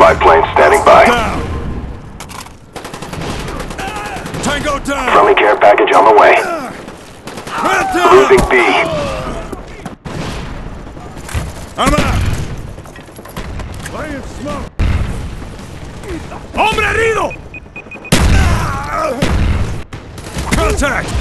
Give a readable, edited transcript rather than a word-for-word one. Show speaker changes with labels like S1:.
S1: Spy plane standing by.
S2: Down. Tango down.
S1: Friendly care package on the way.
S2: Man down.
S1: Losing B.
S2: I'm out. Laying smoke. Hombre herido. Contact.